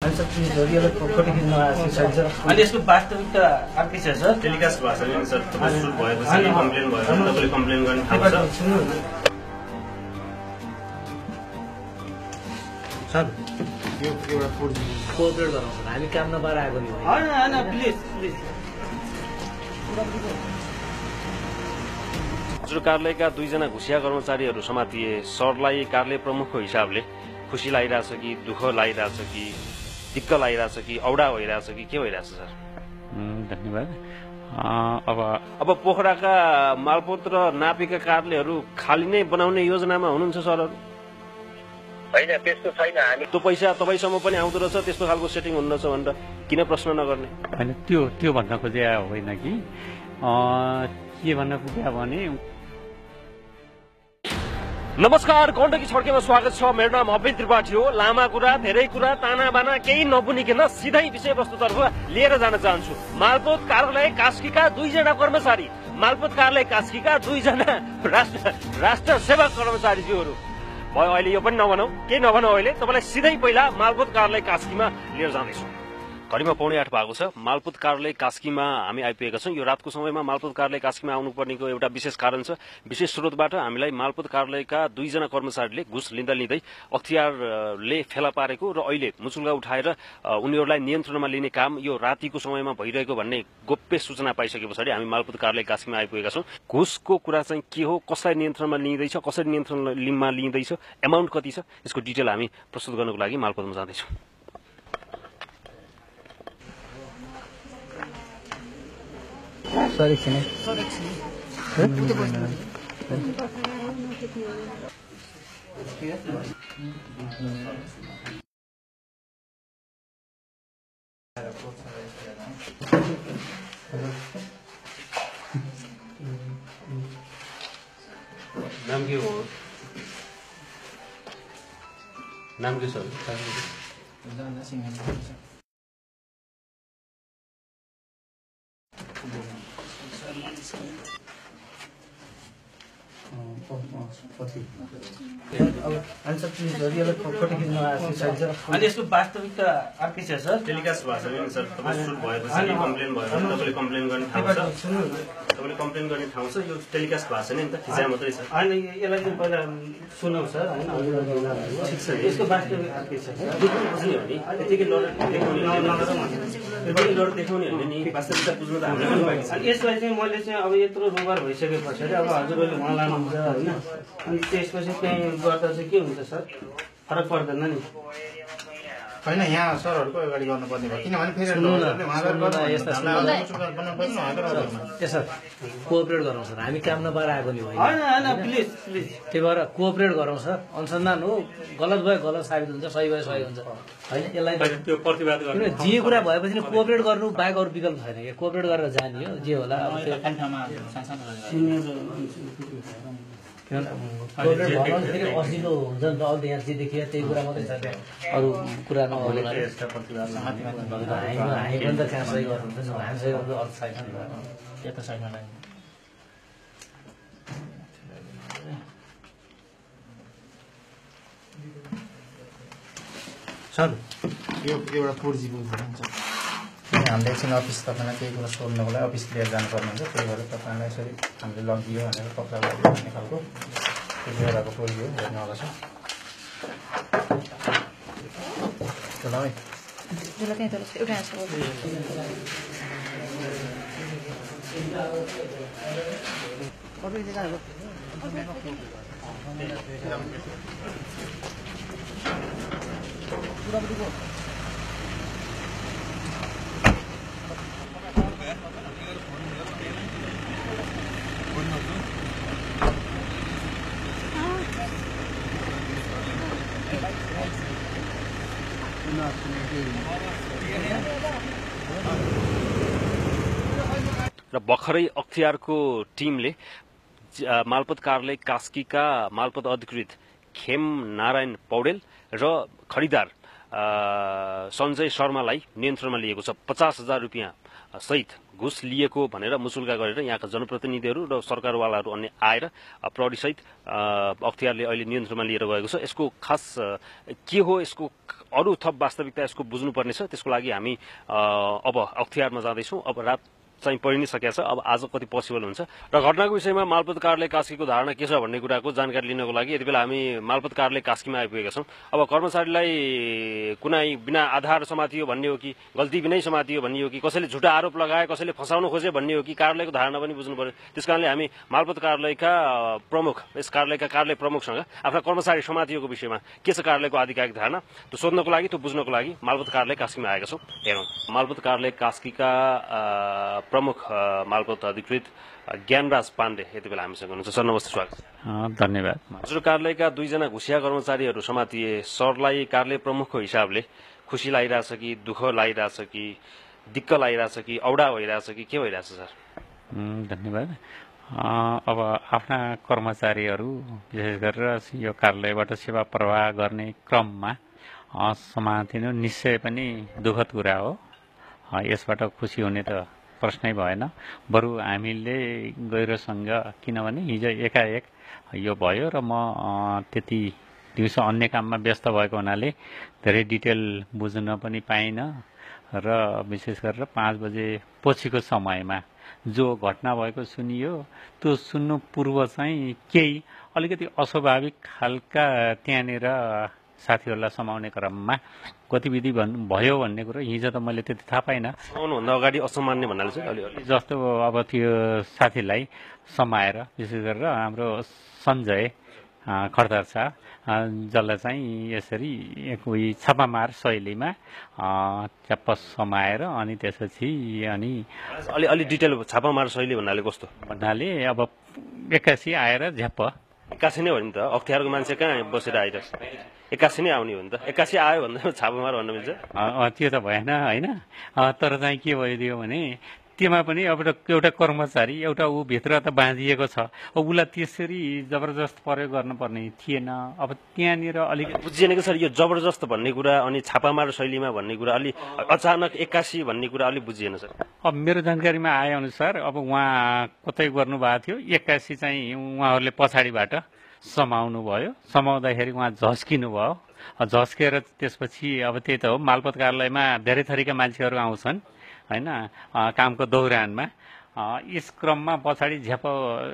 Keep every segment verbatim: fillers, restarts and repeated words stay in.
अनि यसको वास्तविकता अर्कै छ सर। टेलिकास्ट भएको छैन सर। तपाईँ सुट भएपछि कम्प्लेन भयो तपाईँले कम्प्लेन गर्ने ठाउँ छ सर। यो एउटा कोअपरेट गरौँ सर, हामी काम नपाएर आएको नि होइन होइन प्लिज प्लिज। हजुर कार्यालयका दुईजना घुसिया कर्मचारीहरू समातिए। सरलाई कार्यालय प्रमुखको हिसाबले खुसी लागिरहेछ कि दुःख लागिरहेछ कि दिक्क लागिरहेछ कि औडा भइरहेछ कि के भइरहेछ सर? धन्यवाद। अब अब पोखराका मालपोत र नापीका कार्यालयहरू खाली नै बनाउने योजनामा हुनुहुन्छ सरहरू? होइन त्यस्तो छैन। हामी त्यो पैसा तपाईँसम्म पनि आउँदो रहेछ, त्यस्तो खालको सेटिङ हुन्न रहेछ भनेर किन प्रश्न नगर्ने? होइन त्यो त्यो भन्न खोजे होइन कि के भन्न खोजे भने। नमस्कार, गण्डकी छड्केमा स्वागत छ। मेरो नाम अभिन त्रिपाठी हो। लामा कुरा, धेरै कुरा, ताना बाना केही नबुनिकन सिधै विषयवस्तुतर्फ लिएर जान चाहन्छु। मालपोत कार्यालय कास्कीका दुईजना कर्मचारी, मालपोत कार्यालय कास्कीका दुईजना राष्ट्र राष्ट्र सेवक कर्मचारीज्यूहरू भयो। अहिले यो पनि नभनौ, केही नभनौ। अहिले तपाईँलाई सिधै पहिला मालपोत कार्यालय कास्कीमा लिएर जाँदैछु। घडीमा पौने आठ भएको छ। मालपोत कार्यालय कास्कीमा हामी आइपुगेका छौँ। यो रातको समयमा मालपोत कार्यालय कास्कीमा आउनुपर्नेको एउटा विशेष कारण छ। विशेष स्रोतबाट हामीलाई मालपोत कार्यालयका दुईजना कर्मचारीले घुस लिँदा लिँदै अख्तियारले फेला पारेको र अहिले मुचुल्गा उठाएर उनीहरूलाई नियन्त्रणमा लिने काम यो रातिको समयमा भइरहेको भन्ने गोप्य सूचना पाइसके पछाडि हामी मालपोत कार्यालय कास्कीमा आइपुगेका छौँ। घुसको कुरा चाहिँ के हो, कसलाई नियन्त्रणमा लिँदैछ, कसरी नियन्त्रणमा लिँदैछ, एमाउन्ट कति छ, यसको डिटेल हामी प्रस्तुत गर्नको लागि मालपोतमा जाँदैछौँ। सर एकछिन नाम के हो? नाम के सर? अनि यसको वास्तविकता अर्कै छ सर। टेलिकास्ट भएको छैन सर। तपाईँ सुट भएपछि कम्प्लेन भयो तपाईँले कम्प्लेन गर्ने ठाउँ छ तपाईँले कम्प्लेन गर्ने ठाउँ छ। यो टेलिकास्ट भएको छैन नि त, खिचाइ मात्रै छ। होइन यसलाई चाहिँ पहिला सुनौ सर। होइन ठिक छ। यसको वास्तविक अर्कै छ। बुझ्ने हो नि, यतिकै लड देखाउने यतिकै लड देखाउने होइन नि, वास्तविकता बुझ्नु त हामीलाई पनि बाँकी छ। अनि यसलाई चाहिँ मैले चाहिँ अब यत्रो रोगर भइसके पछाडि अब हजुरहरूले उहाँ लानुहुन्छ होइन, अनि त्यसपछि त्यहीँ गर्दा चाहिँ के हुन्छ सर? फरक पर्दैन नि? होइन, यहाँ सरहरूको अगाडि गर्नुपर्ने भयो किनभने फेरि सर कोअपरेट गरौँ सर, हामी काम नपाएर आएको नि होइन। होइन होइन प्लिज प्लिज। त्यही भएर कोअपरेट गरौँ सर। अनुसन्धान हो, गलत भयो गलत साबित हुन्छ, सही भयो सही हुन्छ होइन। यसलाई त्यो प्रतिवाद गर्नु जे कुरा भएपछि कोअपरेट गर्नु बाहेक अरू विकल्प छैन कि। कोअपरेट गरेर जाने हो, जे होला अब त्यो फेरि असिलो हुन्छ नि त। अहिले यहाँ जे देखियो त्यही कुरा मात्रै छ, त्यहाँ अरू कुरा नहुने। हामी पनि त कहाँ सही गर्नुहुन्छ नि, हामी सही गर्नु अर्थ छैन नि यता साइडमा लाग्यो सर। यो एउटा पुर्जी बुझ्नु हुन्छ। हामीले एकछिन अफिस तपाईँलाई केही कुरा सोध्नको लागि अफिस लिएर जानुपर्ने हुन्छ, त्यही भएर तपाईँलाई यसरी हामीले लगियो भनेर पक्रा लाग्यो भन्ने खालको त्यो बेलाको पुर्जी हो, हेर्नु होला सर। ल है र भर्खरै अख्तियारको टिमले मालपोत कार्यालय कास्कीका मालपोत अधिकृत खेम नारायण पौडेल र खरिदार सञ्जय शर्मालाई नियन्त्रणमा लिएको छ। पचास हजार रुपियाँ सहित घुस लिएको भनेर मुचुल्का गरेर यहाँका जनप्रतिनिधिहरू र सरकारवालाहरू अन्य आएर प्रहरीसहित अख्तियारले अहिले नियन्त्रणमा लिएर गएको छ। यसको खास के हो, यसको अरू थप वास्तविकता यसको बुझ्नुपर्ने छ। त्यसको लागि हामी अब अख्तियारमा जाँदैछौँ। अब रात चाहिँ परि नै सकेको छ। अब आज कति पोसिबल हुन्छ र घटनाको विषयमा मालपोत कार्यालय कास्कीको धारणा के छ भन्ने कुराको जानकारी लिनको लागि यति बेला हामी मालपोत कार्यालय कास्कीमा आइपुगेका छौँ। अब कर्मचारीलाई कुनै बिना आधार समातियो भन्ने हो कि गल्ती बिनै समातियो भन्ने हो कि कसैले झुटा आरोप लगाए, कसैले फसाउन खोजे भन्ने हो कि कार्यालयको धारणा पनि बुझ्नु पर्यो। त्यसकारणले हामी मालपोत कार्यालयका प्रमुख यस कार्यालयका कार्यालय प्रमुखसँग आफ्ना कर्मचारी समातियोको विषयमा के छ कार्यालयको आधिकारिक धारणा त्यो सोध्नको लागि त्यो बुझ्नको लागि मालपोत कार्यालय कास्कीमा आएका छौँ। हेरौँ मालपोत कार्यालय कास्कीका प्रमुख मालपोत अधिकृत ज्ञानराज पाण्डे यति बेला हामीसँग हुनुहुन्छ। सर नमस्ते, स्वागत छ। धन्यवाद। हजुर कार्यालयका दुईजना घुसिया कर्मचारीहरू समातिए। सरलाई कार्यालय प्रमुखको हिसाबले खुसी लागिरहेछ कि दुःख लागिरहेछ कि दिक्क लागिरहेछ कि औडा भइरहेछ कि के भइरहेछ सर? धन्यवाद। अब आफ्ना कर्मचारीहरू विशेष गरेर यो कार्यालयबाट सेवा प्रवाह गर्ने क्रममा समातिनु निश्चय पनि दुःखद कुरा हो। यसबाट खुसी हुने त प्रश्नै भएन। बरु हामीले गहिरोसँग किनभने हिजो एकाएक यो भयो र म त्यति दिउँसो अन्य काममा व्यस्त भएको हुनाले धेरै डिटेल बुझ्न पनि पाइनँ र विशेष गरेर पाँच बजे पछिको समयमा जो घटना भएको सुनियो त्यो सुन्नु पूर्व चाहिँ केही अलिकति अस्वाभाविक खालका त्यहाँनिर साथीहरूलाई समाउने क्रममा गतिविधि भन्नु भयो भन्ने कुरो हिजो त मैले त्यति थाहा पाइनँ। आउनुभन्दा अगाडि असामान्य भन्नाले चाहिँ अलिअलि जस्तो अब त्यो साथीलाई समाएर विशेष गरेर हाम्रो सञ्जय खड्तर छ जसलाई चाहिँ यसरी कोही छापामार शैलीमा च्याप्प समाएर अनि त्यसपछि अनि अलि अलि डिटेल छापामार शैली भन्नाले कस्तो भन्नाले अब एक्कासी आएर झ्याप्प एक्कासी नै हो नि त। अख्तियारको मान्छे कहाँ बसेर आइरहेछ, एक्कासी नै आउने हो नि त। एक्कासी आयो भन्दा छापामार भन्न मिल्छ? त्यो त भएन होइन। तर चाहिँ के भइदियो भने त्यसमा पनि अब एउटा कर्मचारी एउटा ऊ भित्र त बाँधिएको छ, अब उसलाई त्यसरी जबरजस्त प्रयोग गर्नुपर्ने थिएन। अब त्यहाँनिर अलिक बुझिएन कि सर यो जबरजस्त भन्ने कुरा अनि छापामार शैलीमा भन्ने कुरा अलि अचानक एक्कासी भन्ने कुरा अलिक बुझिएन सर? अब मेरो जानकारीमा आए अनुसार अब उहाँ कतै गर्नुभएको थियो, एक्कासी चाहिँ उहाँहरूले पछाडिबाट समाउनु भयो। समाउँदाखेरि उहाँ झस्किनु भयो। झस्केर त्यसपछि अब त्यही त हो, मालपोत कार्यालयमा धेरै थरीका मान्छेहरू आउँछन् होइन कामको दौरानमा। यस क्रममा पछाडि झ्याप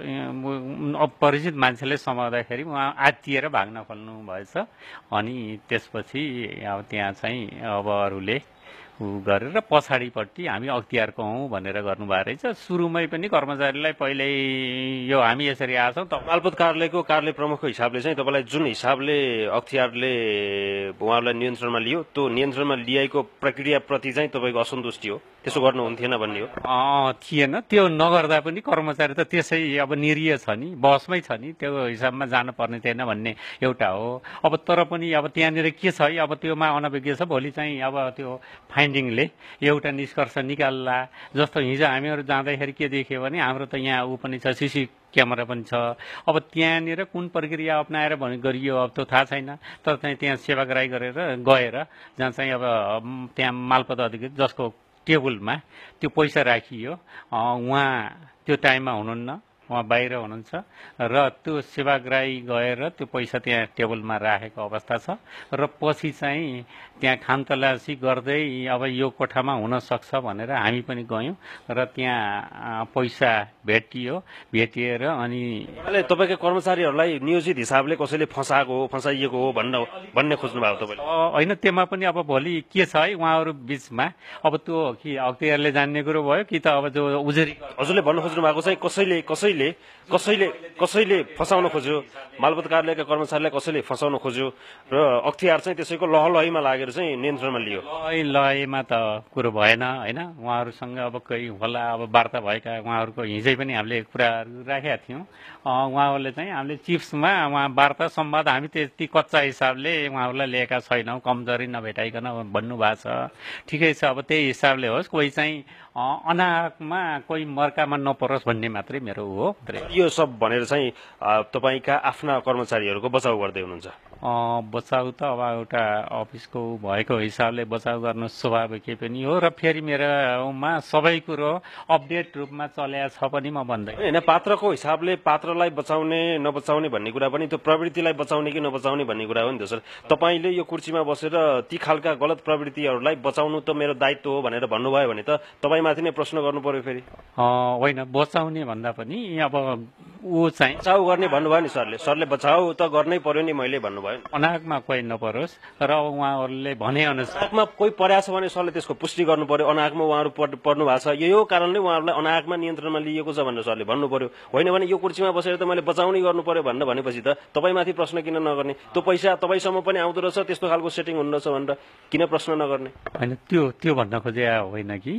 अपरिचित मान्छेले समाउँदाखेरि उहाँ आत्तिएर भाग्न खोल्नु भएछ। अनि त्यसपछि अब त्यहाँ चाहिँ अब अरूले ऊ गरेर पछाडिपट्टि हामी अख्तियारको हौँ भनेर गर्नुभएको रहेछ। सुरुमै पनि कर्मचारीलाई पहिल्यै यो हामी यसरी आएछौँ त मालपोत कार्यालयको कार्यालय प्रमुखको हिसाबले चाहिँ तपाईँलाई जुन हिसाबले अख्तियारले उहाँलाई नियन्त्रणमा लियो त्यो नियन्त्रणमा लिएको प्रक्रियाप्रति चाहिँ तपाईँको असन्तुष्टि हो, त्यसो गर्नु हुन्थेन भन्ने हो? थिएन। त्यो नगर्दा पनि कर्मचारी त त्यसै अब निरीह छ नि, बसमै छ नि, त्यो हिसाबमा जानुपर्ने थिएन भन्ने एउटा हो। अब तर पनि अब त्यहाँनिर के छ है, अब त्योमा अनभिज्ञ छ। भोलि चाहिँ अब त्यो फाइन्डिङले एउटा निष्कर्ष निकाल्ला। जस्तो हिजो हामीहरू जाँदाखेरि के देख्यो भने हाम्रो त यहाँ ऊ पनि छ, सिसी क्यामेरा पनि छ। अब त्यहाँनिर कुन प्रक्रिया अप्नाएर भने गरियो अब त्यो थाहा छैन। तर चाहिँ त्यहाँ सेवाग्राही गरेर गएर जहाँ चाहिँ अब त्यहाँ मालपोत अधिकृत जसको टेबलमा त्यो पैसा राखियो, उहाँ त्यो टाइममा हुनुहुन्न, उहाँ बाहिर हुनुहुन्छ र त्यो सेवाग्राही गएर त्यो पैसा त्यहाँ टेबलमा राखेको अवस्था छ। र पछि चाहिँ त्यहाँ खानतलासी गर्दै अब यो कोठामा हुनसक्छ भनेर हामी पनि गयौँ र त्यहाँ पैसा भेटियो। भेटिएर अनि तपाईँको कर्मचारीहरूलाई नियोजित हिसाबले कसैले फसाएको हो, फसाइएको हो भन्न भन्ने खोज्नु भएको तपाईँले? होइन, त्यसमा पनि अब भोलि के छ है उहाँहरू बिचमा अब त्यो कि अख्तियारले जान्ने कुरो भयो कि त अब जो उजुरी हजुरले भन्न खोज्नु भएको चाहिँ कसैले कसैले कसैले कसैले फसाउन खोज्यो, मालपोत कार्यालयका कर्मचारीलाई कसैले फसाउन खोज्यो र अख्तियार चाहिँ त्यसैको लहलहीमा लागेर चाहिँ नियन्त्रणमा लियो। लय लयमा त कुरो भएन होइन। उहाँहरूसँग अब कोही होला अब वार्ता भएका उहाँहरूको हिजै पनि हामीले कुराहरू राखेका थियौँ। उहाँहरूले चाहिँ हामीले चिप्समा उहाँ वार्ता संवाद हामी त्यति कच्चा हिसाबले उहाँहरूलाई लिएका छैनौँ, कमजोरी नभेटाइकन भन्नुभएको छ। ठिकै छ, अब त्यही हिसाबले होस्। कोही चाहिँ अनाहकमा कोही मर्कामा नपरोस् भन्ने मात्रै मेरो हो। यो सब भनेर चाहिँ तपाईँका आफ्ना कर्मचारीहरूको बचाउ गर्दै हुनुहुन्छ? बचाउ त अब एउटा अफिसको भएको हिसाबले बचाउ गर्नु स्वाभाविकै पनि हो र फेरि मेरोमा सबै कुरो अपडेट रूपमा चल्या छ पनि म भन्दै होइन। पात्रको हिसाबले पात्रलाई बचाउने नबचाउने भन्ने कुरा पनि त्यो प्रवृत्तिलाई बचाउने कि नबचाउने भन्ने कुरा हो नि त सर। तपाईँले यो कुर्सीमा बसेर ती खालका गलत प्रवृत्तिहरूलाई बचाउनु त मेरो दायित्व हो भनेर भन्नुभयो भने त तपाईँमाथि नै प्रश्न गर्नु पर्यो फेरि। होइन, बचाउने भन्दा पनि अब ऊ चाहिँ बचाउ गर्ने भन्नुभयो नि सरले। सरले बचाउ त गर्नै पर्यो नि मैले भन्नुभयो। अनागमा कोही नपरोस् र उहाँहरूले भने अनुसार अनागमा कोही परेको छ भने सरले त्यसको पुष्टि गर्नु पर्यो। अनागमा उहाँहरू पर्नु भएको छ, यो कारणले उहाँहरूलाई अनागमा नियन्त्रणमा लिएको छ भनेर सरले भन्नु पर्यो। होइन भने यो कुर्सीमा बसेर त मैले बचाउनै गर्नु पर्यो भनेर भनेपछि त तपाईँमाथि प्रश्न किन नगर्ने? त्यो पैसा तपाईँसम्म पनि आउँदो रहेछ, त्यस्तो खालको सेटिङ हुनु रहेछ भनेर किन प्रश्न नगर्ने? होइन, त्यो त्यो भन्न खोजे होइन कि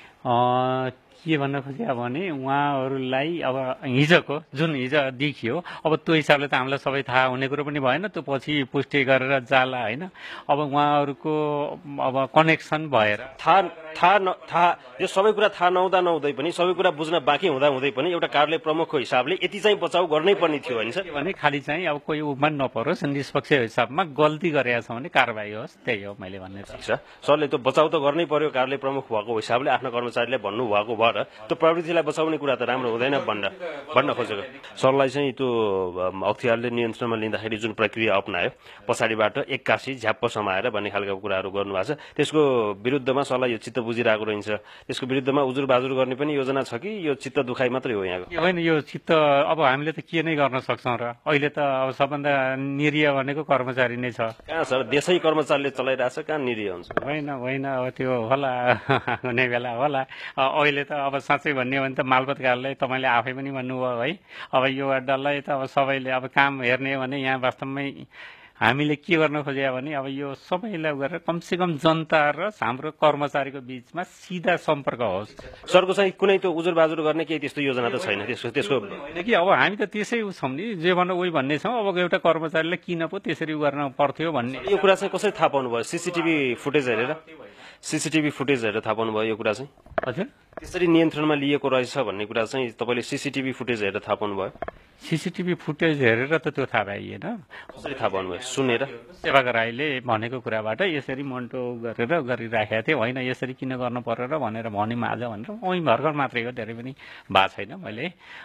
के भन्न खोजे भने उहाँहरूलाई अब हिजोको जुन हिजो देखियो अब त्यो हिसाबले त हामीलाई सबै थाहा हुने कुरो पनि भएन। त्यो पछि पुष्टि गरेर जाला होइन। अब उहाँहरूको अब कनेक्सन भएर थाहा थाहा थाहा यो सबै कुरा थाहा नहुँदा नहुँदै पनि सबै कुरा बुझ्न बाँकी हुँदा हुँदै पनि एउटा कार्यालय प्रमुखको हिसाबले यति चाहिँ बचाउ गर्नै पर्ने थियो होइन सर? भने खालि चाहिँ अब कोही उमा नपरोस्, निष्पक्ष हिसाबमा गल्ती गरेको छ भने कारबाही होस्, त्यही हो मैले भन्ने। ठिक छ सरले त्यो बचाउ त गर्नै पर्यो कार्यालय प्रमुख भएको हिसाबले आफ्ना कर्मचारीले भन्नुभएको भएर त्यो प्रवृत्तिलाई बचाउने कुरा त राम्रो हुँदैन भनेर भन्न खोजेको। सरलाई चाहिँ त्यो अख्तियारले नियन्त्रणमा लिँदाखेरि जुन प्रक्रिया अप्नायो पछाडिबाट एक्कासी झ्याप्प समाएर भन्ने खालका कुराहरू गर्नुभएको छ, त्यसको विरुद्धमा सरलाई यो चित्त बुझिरहेको रहन्छ। त्यसको विरुद्धमा उजुर बाजुर गर्ने पनि योजना छ कि यो चित्त दुखाइ मात्रै हो यहाँको? होइन, यो चित्त अब हामीले त के नै गर्न सक्छौँ र अहिले त अब सबभन्दा निरीह भनेको कर्मचारी नै छ। कहाँ सर, देशै कर्मचारीले चलाइरहेछ, कहाँ निरीह हुन्छ? होइन होइन, अब त्यो होला हुने बेला होला। अहिले त अब साँच्चै भन्ने हो भने त मालपोत कार्यालय तपाईँले आफै पनि भन्नुभयो है, अब यो डल्लै त अब सबैले अब काम हेर्ने हो भने यहाँ वास्तवमै हामीले के गर्न खोज्यो भने अब यो सबैलाई गरेर कमसेकम जनता र हाम्रो कर्मचारीको बीचमा सिधा सम्पर्क होस्। सरको चाहिँ कुनै त्यो उजुर बाजुर गर्ने केही त्यस्तो योजना त छैन? त्यसको त्यसको होइन कि अब हामी त त्यसै छौँ नि, जे भन्नु उही भन्ने छौँ। अब एउटा कर्मचारीले किन पो त्यसरी गर्न पर्थ्यो भन्ने यो कुरा चाहिँ कसरी थाहा पाउनुभयो? सिसिटिभी फुटेज हेरेर सिसिटिभी फुटेज हेरेर थाहा पाउनुभयो यो कुरा चाहिँ? हजुर, त्यसरी नियन्त्रणमा लिएको रहेछ भन्ने कुरा चाहिँ तपाईँले सिसिटिभी फुटेज हेरेर थाहा पाउनुभयो? सिसिटिभी फुटेज हेरेर त त्यो थाहा पाइएन। कसरी थाहा पाउनुभयो? सुनेर? सेवागर राईले भनेको कुराबाट यसरी मन्टो गरेर गरिराखेका थिए, होइन यसरी किन गर्नु पर्यो र भनेर भन्यौँ आज भनेर उहीँ भर्खर मात्रै हो, धेरै पनि भएको छैन। मैले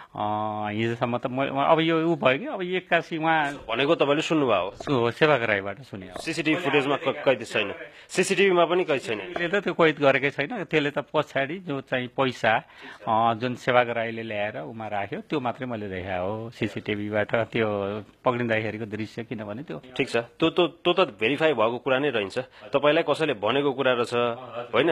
हिजोसम्म त अब यो ऊ भयो कि अब एक्कासी उहाँ भनेको तपाईँले सुन्नुभयो हो? सेवागर राईबाट सुने। सिसिटिभी फुटेजमा कैद छैन, सिसिटिभीमा पनि कैद छैन। त्यसले त त्यो कैद गरेकै छैन। त्यसले त पछाडि जो चाहिँ पैसा जुन सेवागर राईले ल्याएर उमा राख्यो त्यो मात्रै मैले देखाएको हो सिसिटिभीबाट, त्यो पक्रिँदाखेरिको दृश्य। किनभने त्यो ठिक छ, त्यो त त्यो त भेरिफाई भएको कुरा नै रहन्छ। तपाईँलाई कसैले भनेको कुरा रहेछ होइन?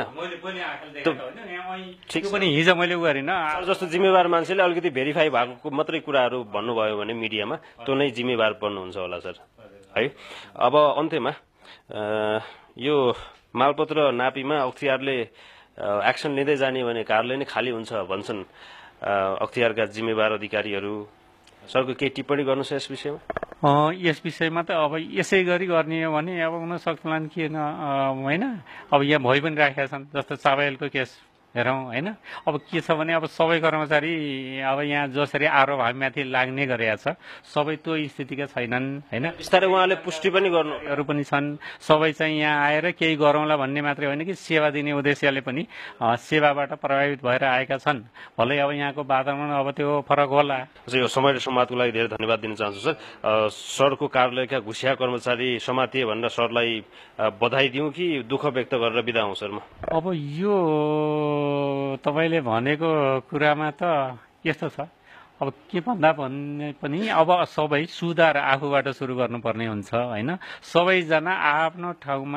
ठिक पनि हिजो मैले उ गरिन। जस्तो जिम्मेवार मान्छेले अलिकति भेरिफाई भएको मात्रै कुराहरू भन्नुभयो भने मिडियामा त्यो नै जिम्मेवार पर्नुहुन्छ होला सर है। अब अन्त्यमा यो मालपोत र नापीमा अख्तियारले एक्सन लिँदै जाने भने कार्यालय नै खाली हुन्छ भन्छन् अख्तियारका जिम्मेवार अधिकारीहरू। सरको केही टिप्पणी गर्नुहोस् यस विषयमा? यस विषयमा त अब यसै गरी गर्ने हो भने अब हुन सक्ला कि होइन। अब यहाँ भइ पनि राखेका छन्, जस्तो चाबेलको केस हेरौँ होइन। अब के छ भने अब सबै कर्मचारी अब यहाँ जसरी आरोप हामीमाथि लाग्ने गरेका छ सबै त्यो स्थितिका छैनन् होइन। बिस्तारै उहाँले पुष्टि पनि गर्नुहरू पनि छन्। सबै चाहिँ यहाँ आएर केही गरौँला भन्ने मात्रै होइन कि सेवा दिने उद्देश्यले पनि सेवाबाट प्रभावित भएर आएका छन्। भलै अब यहाँको वातावरण अब त्यो फरक होला। यो समय र संवादको लागि धेरै धन्यवाद दिन चाहन्छु सर। सरको कार्यालयका घुसिया कर्मचारी समातिए भनेर सरलाई बधाई दिउँ कि दुःख व्यक्त गरेर बिदा हौँ सर म? अब यो तपाईँले भनेको कुरामा त यस्तो छ, अब के भन्दा भन्ने पनि अब सबै सुधार आफूबाट सुरु गर्नुपर्ने हुन्छ होइन। सबैजना आफ्नो ठाउँमा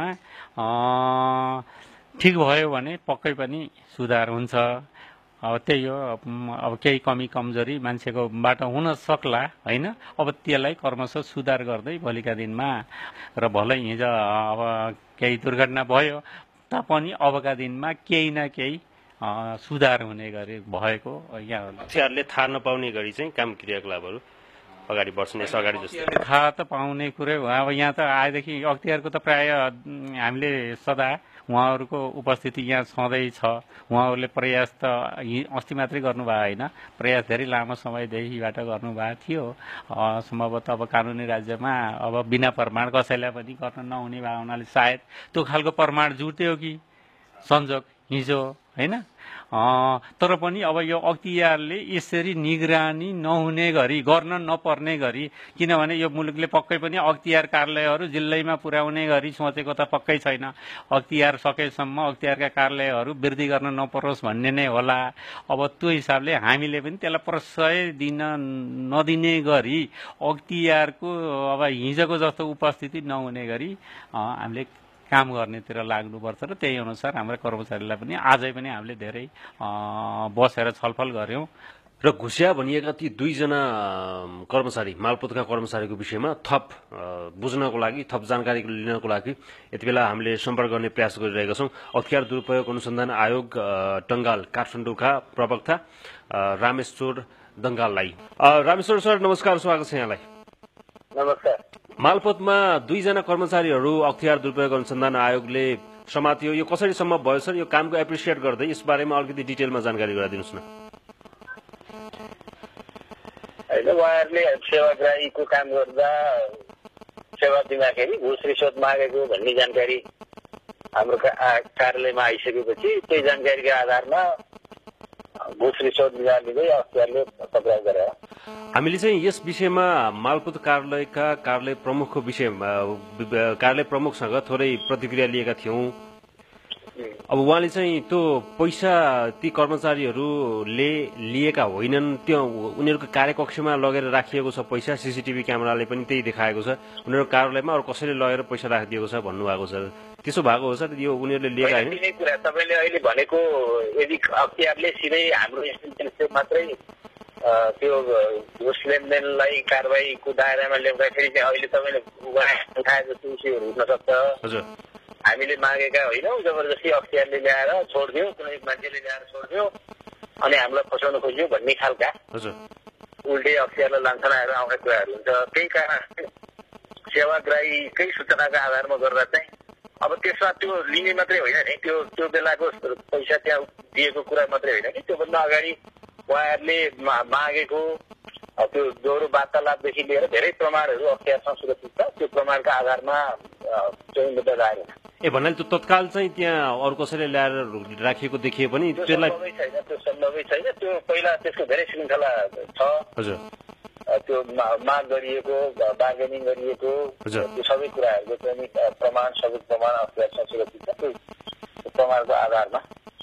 ठिक भयो भने पक्कै पनि सुधार हुन्छ। अब त्यही हो, अब केही कमी कमजोरी मान्छेकोबाट हुन सक्ला होइन। अब त्यसलाई क्रमशः सुधार गर्दै भोलिका दिनमा र भलै हिजो अब केही दुर्घटना भयो तापनि अबका दिनमा केही न केही सुधार हुने गरी भएको यहाँ अख्तियारले थाहा नपाउने गरी चाहिँ काम क्रियाकलापहरू अगाडि बढ्छन् यस अगाडि जस्तो थाहा त पाउने कुरै हो। अब यहाँ त आएदेखि अख्तियारको त प्राय हामीले सदा उहाँहरूको उपस्थिति यहाँ सधैँ छ। उहाँहरूले प्रयास त अस्ति मात्रै गर्नुभएको होइन, प्रयास धेरै लामो समयदेखिबाट गर्नुभएको थियो। सम्भवतः अब कानुनी राज्यमा अब बिना प्रमाण कसैलाई पनि गर्न नहुने भएको हुनाले सायद त्यो खालको प्रमाण जुट्यो कि संजोग हिजो होइन। तर पनि अब यो अख्तियारले यसरी निगरानी नहुने गरी, गर्न नपर्ने गरी, किनभने यो मुलुकले पक्कै पनि अख्तियार कार्यालयहरू जिल्लैमा पुर्याउने गरी सोचेको त पक्कै छैन। अख्तियार सकेसम्म अख्तियारका कार्यालयहरू वृद्धि गर्न नपरोस् भन्ने नै होला। अब त्यो हिसाबले हामीले पनि त्यसलाई प्रशय दिन नदिने गरी अख्तियारको अब हिजोको जस्तो उपस्थिति नहुने गरी हामीले काम गर्नेतिर लाग्नुपर्छ र त्यही अनुसार हाम्रा कर्मचारीलाई पनि आजै पनि हामीले धेरै बसेर छलफल गऱ्यौँ। र घुसिया भनिएका ती दुईजना कर्मचारी, मालपोतका कर्मचारीको विषयमा थप बुझ्नको लागि, थप जानकारी लिनको लागि यति बेला हामीले सम्पर्क गर्ने प्रयास गरिरहेका छौँ। अख्तियार दुरुपयोग अनुसन्धान आयोग टंगाल काठमाडौँका प्रवक्ता रामेश्वर दंगाललाई। रामेश्वर सर नमस्कार, स्वागत छ यहाँलाई। नमस्कार। मालपोतमा दुईजना कर्मचारीहरू अख्तियार दुरुपयोग अनुसन्धान आयोगले समातियो, यो कसरीसम्म भयो सर? यो कामको एप्रिसिएट गर्दै यसबारेमा अलिकति डिटेलमा जानकारी गराइदिनुहोस् न। होइन, उहाँहरूले सेवाग्राहीको काम गर्दा सेवा दिँदाखेरि घुस रिश्वत मागेको भन्ने जानकारी हाम्रो कार्यालयमा आइसकेपछि त्यही जानकारीको आधारमा घुस रिश्वत लिँदै अख्तियारले पक्राउ गरे। हामीले चाहिँ यस विषयमा मालपोत कार्यालयका कार्यालय प्रमुखको विषयमा कार्यालय प्रमुखसँग थोरै प्रतिक्रिया लिएका थियौँ। अब उहाँले चाहिँ त्यो पैसा ती कर्मचारीहरूले लिएका होइनन्, त्यो उनीहरूको कार्यकक्षमा लगेर राखिएको छ पैसा, सीसीटीभी क्यामेराले पनि त्यही देखाएको छ। उनीहरू कार्यालयमा अरू कसैले लगेर पैसा राखिदिएको छ भन्नुभएको छ। त्यसो भएको हो सर? यो उनीहरूले लिएका होइन? कुरा तपाईँले अहिले भनेको यदि अख्तियारले सिधै हाम्रो इन्स्टिट्युसन मात्रै त्यो घुस लेनदेनलाई कारवाहीको दायरामा ल्याउँदाखेरि चाहिँ अहिले तपाईँले उठाए जस्तो विषयहरू हुन सक्छ। हजुर, हामीले मागेका होइनौँ, जबरजस्ती अख्तियारले ल्याएर छोडिदियो, कुनै मान्छेले ल्याएर छोडिदियो अनि हामीलाई फसाउन खोज्यो भन्ने खालका हजुर उल्टै अख्तियारलाई लान्छनाहरू आउने कुराहरू हुन्छ। त्यही कारण सेवाग्राहीकै सूचनाका आधारमा गर्दा चाहिँ अब त्यसमा त्यो लिने मात्रै होइन नि, त्यो त्यो बेलाको पैसा त्यहाँ दिएको कुरा मात्रै होइन कि, त्योभन्दा अगाडि उहाँहरूले मागेको त्यो दोहोरो वार्तालापदेखि लिएर धेरै प्रमाणहरू अख्तियारसँग सुरक्षित छ। त्यो प्रमाणका आधारमा चाहिँ मुद्दा दायर हुन्छ। ए भन्नाले त्यो तत्काल चाहिँ त्यहाँ अरू कसैले ल्याएर राखिएको देखिए पनि त्यसलाई छैन, त्यो सम्भवै छैन। त्यो पहिला त्यसको धेरै श्रृङ्खला छ। हजुर, त्यो माग गरिएको, बार्गेनिङ गरिएको, त्यो सबै कुराहरूको चाहिँ प्रमाण, सबै प्रमाण अख्तियारसँग सुरक्षित छ। त्यो प्रमाणको आधारमा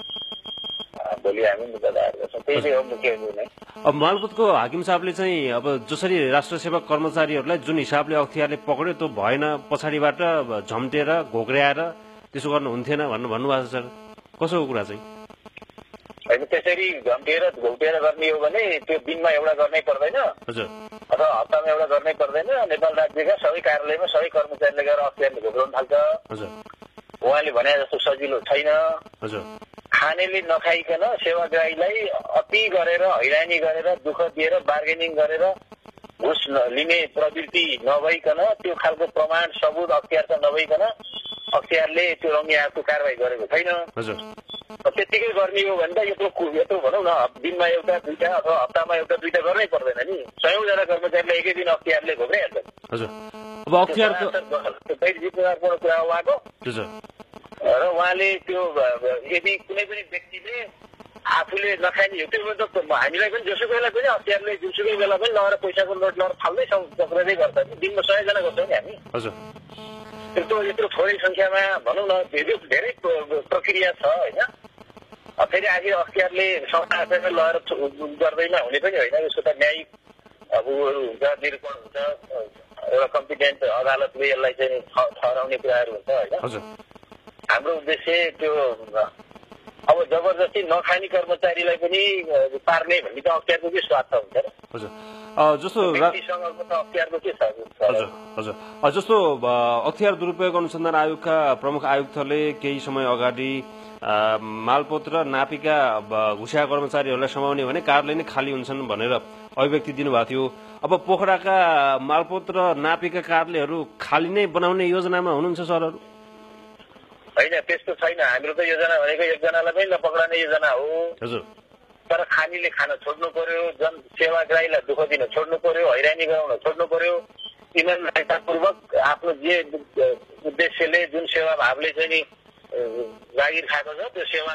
भोलि हामी मुद्दा दायर गर्छौँ। त्यही नै हो मुख्य निर्णय। अब मालपोतको हाकिम साहबले चाहिँ अब जसरी राष्ट्र सेवा कर्मचारीहरूलाई जुन हिसाबले अख्तियारले पक्र्यो त्यो भएन, पछाडिबाट झम्टेर घोक्र्याएर त्यसो गर्नु हुन्थेन भन्नु भन्नुभएको छ सर। कसो कुरा चाहिँ? होइन, त्यसरी झम्टेर घोक्टेर गर्ने हो भने त्यो दिनमा एउटा गर्नै पर्दैन, हजुर, अथवा हप्तामा एउटा गर्नै पर्दैन। नेपाल राज्यका सबै कार्यालयमा सबै कर्मचारीले गएर अख्तियारले घोक्राउन थाल्छ। हजुर, उहाँले भने जस्तो सजिलो छैन। हजुर, खानेले नखाइकन सेवाग्राहीलाई अति गरेर, हैरानी गरेर, दुःख दिएर, बार्गेनिङ गरेर घुस लिने प्रवृत्ति नभइकन, त्यो खालको प्रमाण सबुत अख्तियारसँग नभइकन अख्तियारले त्यो रङ्गियाको कारवाही गरेको छैन। हजुर, त्यतिकै गर्ने हो भने त यत्रो यत्रो भनौँ न, दिनमा एउटा दुईटा अथवा हप्तामा एउटा दुईटा गर्नै पर्दैन नि। सयौँजना कर्मचारीलाई एकै दिन अख्तियारले घोक्राइहाल्छ। हजुर, अब अख्तियारको जिम्मेवारपूर्ण कुरा हो उहाँको। हजुर, र उहाँले त्यो यदि कुनै पनि व्यक्तिले आफूले नखाने हो त्यो त हामीलाई पनि जोसुकैलाई पनि अख्तियारले जोसुकै बेला पनि लगेर पैसाको नोट लगेर फाल्दै पक्राउँदै गर्छ नि। दिनमा सयजना गर्छौँ नि हामी। हजुर, त्यो यत्रो थोरै सङ्ख्यामा भनौँ न, धेरै प्रक्रिया छ होइन। फेरि आखिर अख्तियारले संस्थासँग लगेर गर्दैन हुने पनि होइन। यसको त न्यायिक अब उहरू हुन्छ, निरूपण हुन्छ, एउटा कम्पिटेन्ट अदालतले यसलाई चाहिँ ठहराउने कुराहरू हुन्छ होइन। हाम्रो उद्देश्य त्यो अब जबरजस्ती नखाने कर्मचारीलाई पनि पार्ने भन्ने त अख्तियारको के स्वार्थ हुन्छ र? हजुर, जस्तो अख्तियारको के छ? हजुर, हजुर, जस्तो अख्तियार दुरुपयोग अनुसन्धान आयोगका प्रमुख आयुक्तले केही समय अगाडि मालपोत र नापीका घुसिया कर्मचारीहरूलाई समाउने भने कार्यालय नै खाली हुन्छन् भनेर अभिव्यक्ति दिनुभएको थियो। अब पोखराका मालपोत र नापीका कार्यालयहरू खाली नै बनाउने योजनामा हुनुहुन्छ सरहरू? होइन त्यस्तो छैन। हाम्रो त योजना भनेको एकजनालाई पनि नपक्राउने योजना हो। हजुर तर खानीले खान छोड्नु पर्यो, जन सेवाग्राहीलाई दुःख दिन छोड्नु पर्यो, हैरानी गराउन छोड्नु पर्यो। इमानदारीतापूर्वक आफ्नो जे उद्देश्यले जुन सेवा भावले चाहिँ नि जागिर खाएको छ त्यो सेवा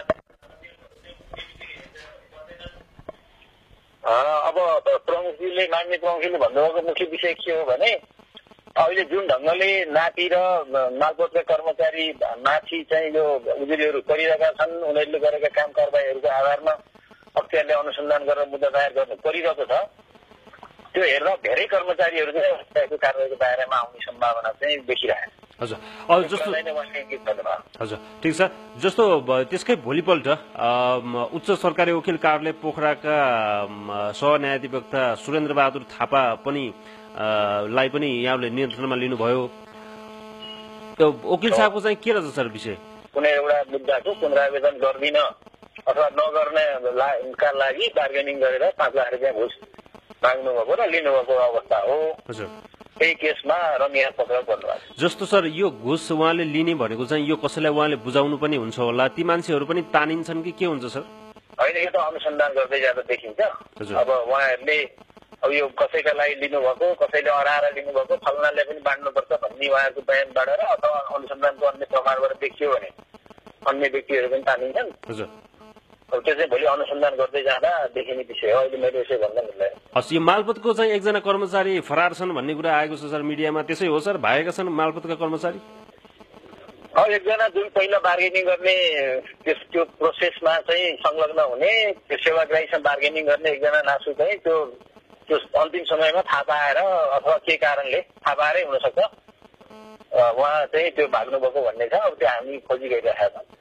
अब प्रमुखजीले मान्य प्रमुखजीले भन्नुभएको मुख्य विषय के हो भने अहिले जुन ढङ्गले नापी र मालपोतका कर्मचारी माथि चाहिँ यो उजुरीहरू परिरहेका छन्, उनीहरूले गरेका काम कारबाहीहरूको आधारमा अख्तियारले अनुसन्धान गरेर मुद्दा दायर गर्नु परिरहेको छ। त्यो हेर्दा धेरै कर्मचारीहरू चाहिँ कारबाहीको दायरामा आउने सम्भावना चाहिँ देखिरहेको छ। हजुर अब जस्तो हजुर ठिक छ। जस्तो त्यसकै भोलिपल्ट उच्च सरकारी वकिल कार्यालय पोखराका सहन्यायाधिवक्ता सुरेन्द्र बहादुर थापा पनि लाई पनि यहाँले नियन्त्रणमा लिनुभयो। त्यो वकिल साहबको चाहिँ के रहेछ सर विषय? कुनै एउटा मुद्दाको पुनरावेदन गर्दिन अथवा नगर्नका लागि बार्गेनिङ गरेर पाँच लाख रुपियाँ घुस माग्नुभएको र लिनुभएको अवस्था हो। हजुर त्यही केसमा रमिया पक्राउ पर्नुभएको। जस्तो सर यो घुस उहाँले लिने भनेको चाहिँ यो कसैलाई उहाँले बुझाउनु पनि हुन्छ होला, ती मान्छेहरू पनि तानिन्छन् कि के हुन्छ सर? होइन यो त अनुसन्धान गर्दै जाँदा देखिन्छ। अब उहाँहरूले अब यो कसैका लागि लिनुभएको, कसैले अराएर लिनुभएको, फलनाले पनि बाँड्नुपर्छ भन्ने उहाँहरूको बयानबाट र अथवा अनुसन्धानको अन्य प्रमाणबाट देखियो भने अन्य व्यक्तिहरू पनि तानिन्छन्। हजुर अब त्यो चाहिँ भोलि अनुसन्धान गर्दै जाँदा देखिने विषय हो। अहिले मैले यसो भन्दा मिल्दैन। हस् यो मालपोतको चाहिँ एकजना कर्मचारी फरार छन् भन्ने कुरा आएको छ सर मिडियामा, त्यसै हो सर? भागेका छन् मालपोतका कर्मचारी? अब एकजना जुन पहिला बार्गेनिङ गर्ने त्यस त्यो प्रोसेसमा चाहिँ संलग्न हुने, त्यो सेवाग्राहीसँग बार्गेनिङ गर्ने एकजना नासु चाहिँ त्यो त्यो अन्तिम समयमा थाहा पाएर अथवा के कारणले थाहा पाएरै हुनसक्छ उहाँ चाहिँ त्यो भाग्नुभएको भन्ने छ। अब त्यो हामी खोजी गरिरहेका छौँ।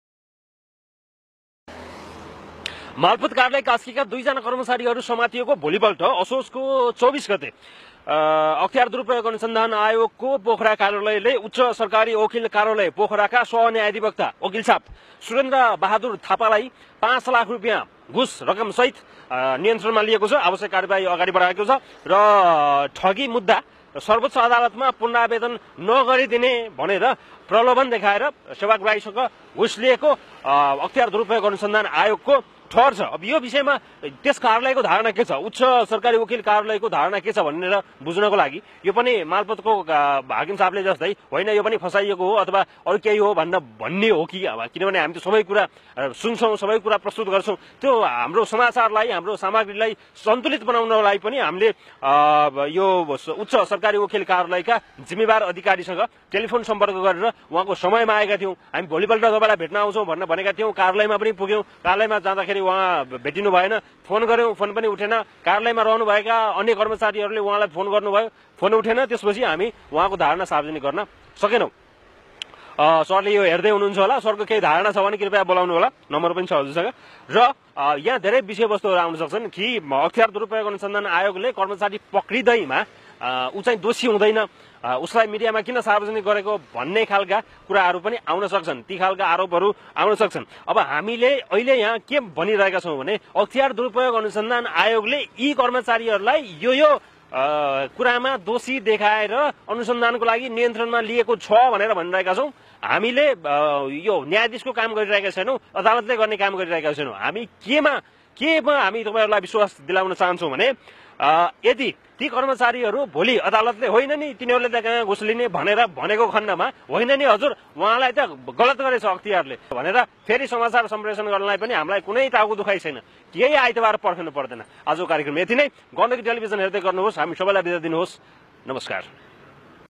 मालपोत कार्यालय कास्कीका दुईजना कर्मचारीहरू समातिएको भोलिपल्ट असोजको चौबिस गते अख्तियार दुरुपयोग अनुसन्धान आयोगको पोखरा कार्यालयले उच्च सरकारी वकिल कार्यालय पोखराका सहन्यायाधिवक्ता वकिल साहब सुरेन्द्र बहादुर थापालाई पाँच लाख रुपियाँ घुस रकम सहित नियन्त्रणमा लिएको छ। आवश्यक कार्यवाही अगाडि बढाएको छ र ठगी मुद्दा सर्वोच्च अदालतमा पुनरावेदन नगरिदिने भनेर प्रलोभन देखाएर सेवाग्राहीसँग घुस लिएको अख्तियार दुरुपयोग अनुसन्धान आयोगको ठहर छ। अब यो विषयमा त्यस कार्यालयको धारणा के छ, उच्च सरकारी वकिल कार्यालयको धारणा के छ भनेर बुझ्नको लागि यो पनि मालपोतको हाकिम साहबले जस्तै होइन यो पनि फसाइएको हो अथवा अरू केही हो भन्न भन्ने हो कि? किनभने हामी त सबै कुरा सुन्छौँ, सबै कुरा प्रस्तुत गर्छौँ, त्यो हाम्रो समाचारलाई हाम्रो सामग्रीलाई सन्तुलित बनाउनलाई पनि हामीले यो उच्च सरकारी वकिल कार्यालयका जिम्मेवार अधिकारीसँग टेलिफोन सम्पर्क गरेर उहाँको समयमा आएका थियौँ। हामी भोलिपल्ट तपाईँलाई भेट्न आउँछौँ भनेर भनेका थियौँ। कार्यालयमा पनि पुग्यौँ। कार्यालयमा जाँदाखेरि उहाँ भेटिनु भएन, फोन गर्यौँ, फोन पनि उठेन। कार्यालयमा रहनुभएका अन्य कर्मचारीहरूले उहाँलाई फोन गर्नुभयो, फोन उठेन। त्यसपछि हामी उहाँको धारणा सार्वजनिक गर्न सकेनौँ। सरले यो हेर्दै हुनुहुन्छ होला, सरको केही धारणा छ भने कृपया बोलाउनु होला, नम्बर पनि छ हजुरसँग। र यहाँ धेरै विषयवस्तुहरू आउन सक्छन् कि अख्तियार दुरुपयोग अनुसन्धान आयोगले कर्मचारी पक्रिँदैमा ऊ चाहिँ दोषी हुँदैन, उसलाई मिडियामा किन सार्वजनिक गरेको भन्ने खालका कुराहरू पनि आउन सक्छन्, ती खालका आरोपहरू आउन सक्छन्। अब हामीले अहिले यहाँ के भनिरहेका छौँ भने अख्तियार दुरुपयोग अनुसन्धान आयोगले यी कर्मचारीहरूलाई यो यो कुरामा दोषी देखाएर अनुसन्धानको लागि नियन्त्रणमा लिएको छ भनेर भनिरहेका छौँ। हामीले यो न्यायाधीशको काम गरिरहेका छैनौँ, अदालतले गर्ने काम गरिरहेका छैनौँ। हामी केमा केमा हामी तपाईँहरूलाई विश्वास दिलाउन चाहन्छौँ भने यदि ती कर्मचारीहरू भोलि अदालतले होइन नि तिनीहरूले त कहाँ घुस लिने भनेर भनेको खण्डमा होइन नि हजुर उहाँलाई त गलत गरेछ अख्तियारले भनेर फेरि समाचार सम्प्रेषण गर्नलाई पनि हामीलाई कुनै टाउको दुखाइ छैन। यही आइतबार पर्खनु पर्दैन। आजको कार्यक्रम यति नै। गण्डकी टेलिभिजन हेर्दै गर्नुहोस्। हामी सबैलाई बिदा दिनुहोस्। नमस्कार।